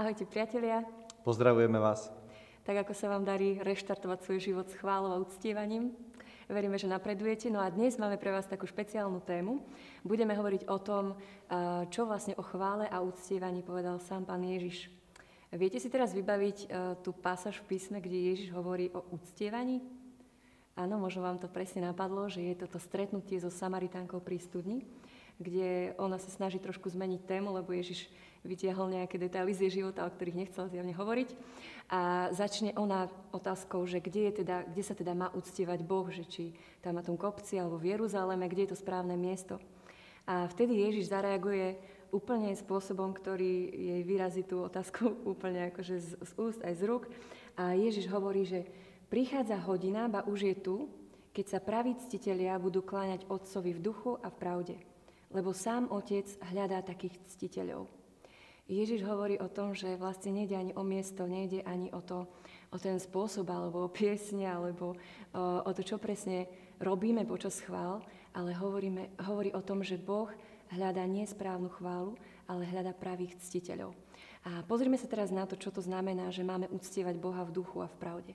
Ahojte priatelia. Pozdravujeme vás. Tak ako sa vám darí reštartovať svoj život s chválou a uctievaním. Veríme, že napredujete. No a dnes máme pre vás takú špeciálnu tému. Budeme hovoriť o tom, čo vlastne o chvále a uctievaní povedal sám Pán Ježiš. Viete si teraz vybaviť tú pasáž v písme, kde Ježiš hovorí o uctievaní? Áno, možno vám to presne napadlo, že je toto stretnutie so Samaritánkou pri studni, kde ona sa snaží trošku zmeniť tému, lebo Ježiš vytiahol nejaké detaily z jej života, o ktorých nechcel zjavne hovoriť. A začne ona otázkou, že kde sa teda má uctievať Boh, že či tam na tom kopci alebo v Jeruzaleme, kde je to správne miesto. A vtedy Ježiš zareaguje úplne spôsobom, ktorý jej vyrazí tú otázku úplne akože z úst aj z rúk. A Ježiš hovorí, že prichádza hodina, ba už je tu, keď sa praví ctitelia budú kláňať Otcovi v duchu a v pravde. Lebo sám Otec hľadá takých ctiteľov. Ježiš hovorí o tom, že vlastne nejde ani o miesto, nejde ani o ten spôsob, alebo o piesne, alebo o to, čo presne robíme počas chvál, ale hovorí o tom, že Boh hľadá nie správnu chválu, ale hľadá pravých ctiteľov. A pozrime sa teraz na to, čo to znamená, že máme uctievať Boha v duchu a v pravde.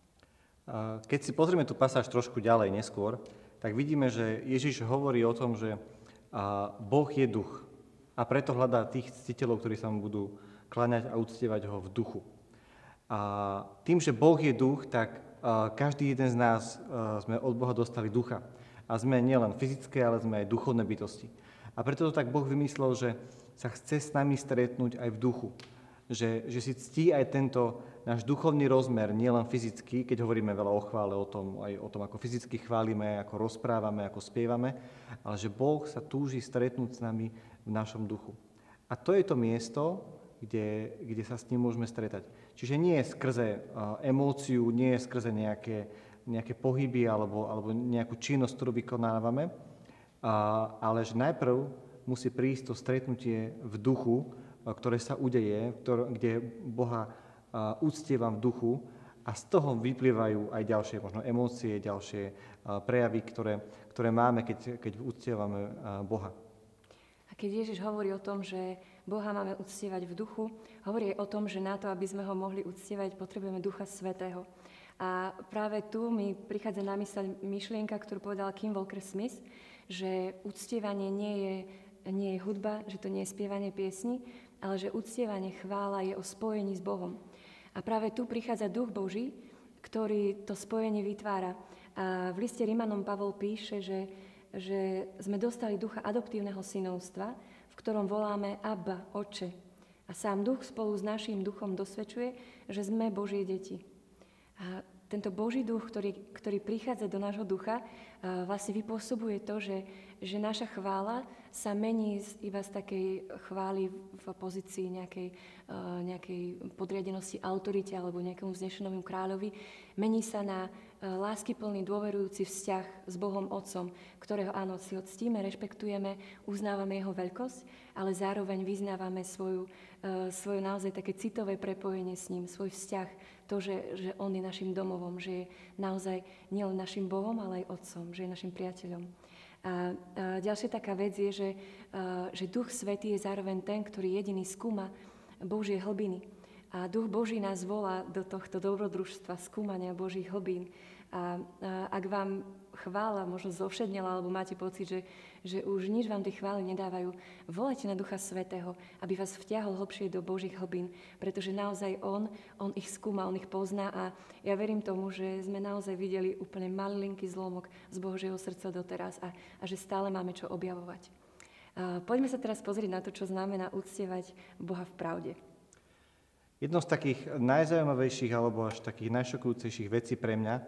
Keď si pozrieme tú pasáž trošku ďalej neskôr, tak vidíme, že Ježiš hovorí o tom, že Boh je duch. A preto hľadá tých ctiteľov, ktorí sa mu budú kláňať a uctievať ho v duchu. A tým, že Boh je duch, tak každý jeden z nás sme od Boha dostali ducha. A sme nielen fyzické, ale sme aj duchovné bytosti. A preto to tak Boh vymyslel, že sa chce s nami stretnúť aj v duchu. Že si ctí aj tento náš duchovný rozmer, nielen fyzický, keď hovoríme veľa o chvále, aj o tom, ako fyzicky chválime, ako rozprávame, ako spievame, ale že Boh sa túži stretnúť s nami v našom duchu. A to je to miesto, kde sa s ním môžeme stretať. Čiže nie je skrze emóciu, nie je skrze nejaké pohyby alebo nejakú činnosť, ktorú vykonávame, ale že najprv musí prísť to stretnutie v duchu, ktoré sa udeje, kde Boha uctievam v duchu a z toho vyplývajú aj ďalšie možno emócie, ďalšie prejavy, ktoré máme, keď uctievame Boha. A keď Ježiš hovorí o tom, že Boha máme uctievať v duchu, hovorí aj o tom, že na to, aby sme ho mohli uctievať, potrebujeme Ducha Svätého. A práve tu mi prichádza na myseľ myšlienka, ktorú povedal Kim Walker-Smith, že uctievanie nie je hudba, že to nie je spievanie piesni, ale že uctievanie, chvála je o spojení s Bohom. A práve tu prichádza Duch Boží, ktorý to spojenie vytvára. A v liste Rimanom Pavol píše, že sme dostali ducha adoptívneho synovstva, v ktorom voláme Abba, Otče. A sám Duch spolu s naším duchom dosvedčuje, že sme Božie deti. A tento Boží duch, ktorý prichádza do nášho ducha, vlastne vypôsobuje to, že naša chvála sa mení iba z takej chvály v pozícii nejakej podriadenosti autorite alebo nejakému vznešenému kráľovi. Mení sa na láskyplný, dôverujúci vzťah s Bohom Otcom, ktorého áno, si ho ctíme, rešpektujeme, uznávame jeho veľkosť, ale zároveň vyznávame svoje naozaj také citové prepojenie s ním, svoj vzťah, to, že on je našim domovom, že je naozaj nielen našim Bohom, ale aj Otcom, že je našim priateľom. A ďalšia taká vec je, že Duch Svätý je zároveň ten, ktorý jediný skúma Božie hlbiny. A Duch Boží nás volá do tohto dobrodružstva, skúmania Božích hlbín. A ak vám chvála možno zovšednela, alebo máte pocit, že už nič vám tie chvály nedávajú, volajte na Ducha Svätého, aby vás vtiahol hlbšie do Božích hlbín, pretože naozaj On ich skúma, On ich pozná a ja verím tomu, že sme naozaj videli úplne malinký zlomok z Božieho srdca doteraz a že stále máme čo objavovať. Poďme sa teraz pozrieť na to, čo znamená uctievať Boha v pravde. Jednou z takých najzaujímavejších alebo až takých najšokujúcejších vecí pre mňa,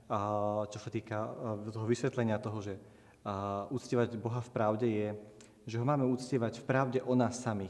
čo sa týka toho vysvetlenia toho, že uctievať Boha v pravde je, že ho máme uctievať v pravde o nás samých.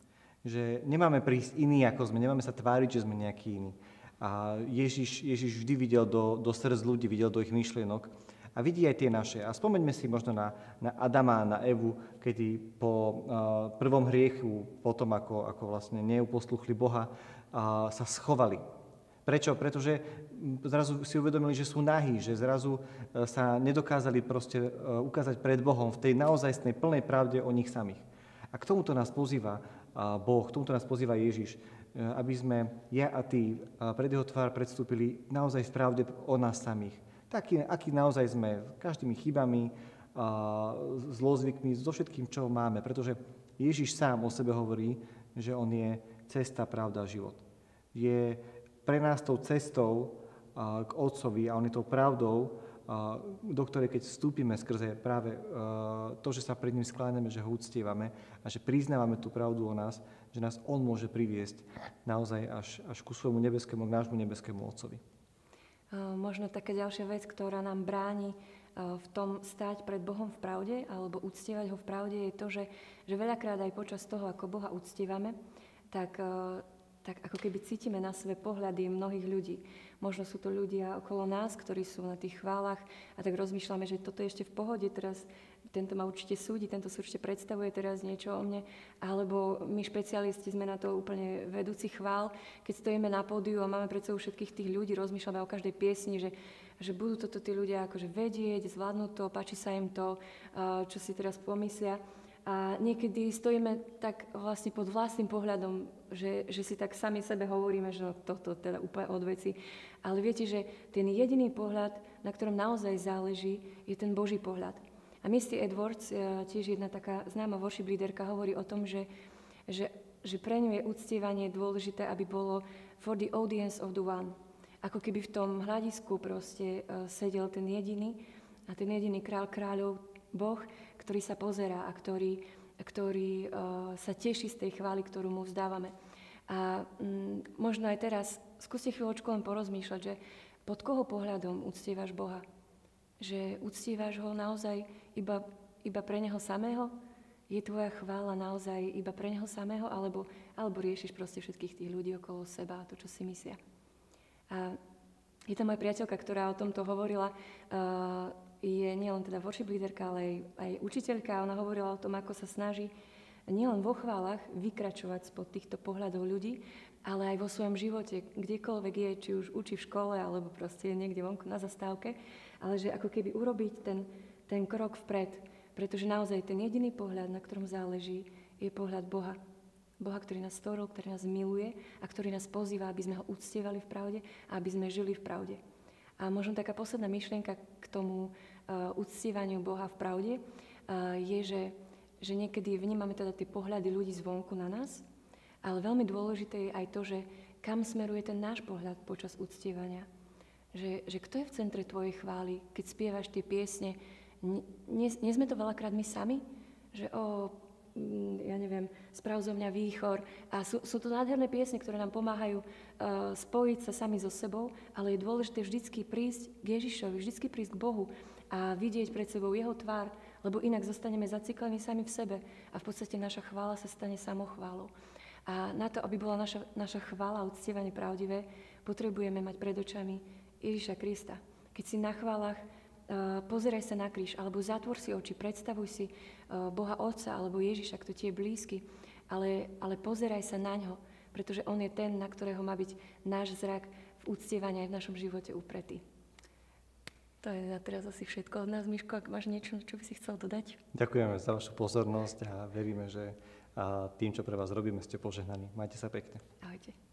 Že nemáme prísť iní ako sme, nemáme sa tváriť, že sme nejaký iní. A Ježiš vždy videl do srdc ľudí, videl do ich myšlienok a vidí aj tie naše. A spomeňme si možno na Adama, na Evu, kedy po prvom hriechu, potom ako vlastne neuposluchli Boha, sa schovali. Prečo? Pretože zrazu si uvedomili, že sú nahí, že zrazu sa nedokázali proste ukázať pred Bohom v tej naozajstnej plnej pravde o nich samých. A k tomuto nás pozýva Boh, k tomuto nás pozýva Ježiš, aby sme ja a ty pred jeho tvár predstúpili naozaj v pravde o nás samých. Taký, aký naozaj sme, každými chybami, zlozvykmi, so všetkým, čo máme. Pretože Ježiš sám o sebe hovorí, že on je cesta, pravda, život. Je pre nás tou cestou k Otcovi a on je tou pravdou, do ktorej keď vstúpime skrze práve to, že sa pred ním skláňame, že ho uctievame a že priznávame tú pravdu o nás, že nás on môže priviesť naozaj až ku svojmu nebeskému, k nášmu nebeskému Otcovi. Možno taká ďalšia vec, ktorá nám bráni v tom stáť pred Bohom v pravde alebo uctievať ho v pravde, je to, že veľakrát aj počas toho, ako Boha uctievame, tak ako keby cítime na sebe pohľady mnohých ľudí. Možno sú to ľudia okolo nás, ktorí sú na tých chválach a tak rozmýšľame, že toto je ešte v pohode, teraz tento ma určite súdi, tento si určite predstavuje teraz niečo o mne, alebo my špecialisti sme na to úplne vedúci chvál. Keď stojíme na pódiu a máme pred sebou všetkých tých ľudí, rozmýšľame o každej piesni, že budú toto tí ľudia akože vedieť, zvládnuť to, páči sa im to, čo si teraz pomyslia. A niekedy stojíme tak vlastne pod vlastným pohľadom, že si tak sami sebe hovoríme, že no, toto teda úplne od veci. Ale viete, že ten jediný pohľad, na ktorom naozaj záleží, je ten Boží pohľad. A Misty Edwards, tiež jedna taká známa worship líderka, hovorí o tom, že pre ňu je uctievanie dôležité, aby bolo for the audience of the one. Ako keby v tom hľadisku proste sedel ten jediný a ten jediný kráľ kráľov, Boh, ktorý sa pozerá a ktorý sa teší z tej chvály, ktorú mu vzdávame. A možno aj teraz skúste chvíľočku len porozmýšľať, že pod koho pohľadom uctievaš Boha? Že uctievaš ho naozaj iba pre neho samého? Je tvoja chvála naozaj iba pre neho samého? Alebo riešiš proste všetkých tých ľudí okolo seba a to, čo si myslia? A je to moja priateľka, ktorá o tomto hovorila, je nielen teda worship líderka, ale aj učiteľka. Ona hovorila o tom, ako sa snaží nielen vo chválach vykračovať spod týchto pohľadov ľudí, ale aj vo svojom živote, kdekoľvek je, či už učí v škole, alebo proste niekde vonku na zastávke, ale že ako keby urobiť ten krok vpred, pretože naozaj ten jediný pohľad, na ktorom záleží, je pohľad Boha. Boha, ktorý nás stvoril, ktorý nás miluje a ktorý nás pozýva, aby sme ho uctievali v pravde a aby sme žili v pravde. A možno taká posledná myšlienka k tomu uctievaniu Boha v pravde je, že niekedy vnímame teda tie pohľady ľudí zvonku na nás, ale veľmi dôležité je aj to, že kam smeruje ten náš pohľad počas uctievania. Že kto je v centre tvojej chvály, keď spievaš tie piesne. Nie sme to veľakrát my sami, že ja neviem, sprav zo mňa výchor. A sú to nádherné piesne, ktoré nám pomáhajú spojiť sa sami so sebou, ale je dôležité vždycky prísť k Ježišovi, vždycky prísť k Bohu a vidieť pred sebou jeho tvár, lebo inak zostaneme zaciklení sami v sebe a v podstate naša chvála sa stane samochválou. A na to, aby bola naša chvála a uctievanie pravdivé, potrebujeme mať pred očami Ježiša Krista. Keď si na chválach pozeraj sa na kríž, alebo zatvor si oči, predstavuj si Boha Otca alebo Ježiša, kto ti je blízky, ale pozeraj sa na ňo, pretože on je ten, na ktorého má byť náš zrak v uctievaní aj v našom živote upretý. To je na teraz asi všetko od nás, Miško, ak máš niečo, čo by si chcel dodať? Ďakujeme za vašu pozornosť a veríme, že tým, čo pre vás robíme, ste požehnaní. Majte sa pekne. Ahojte.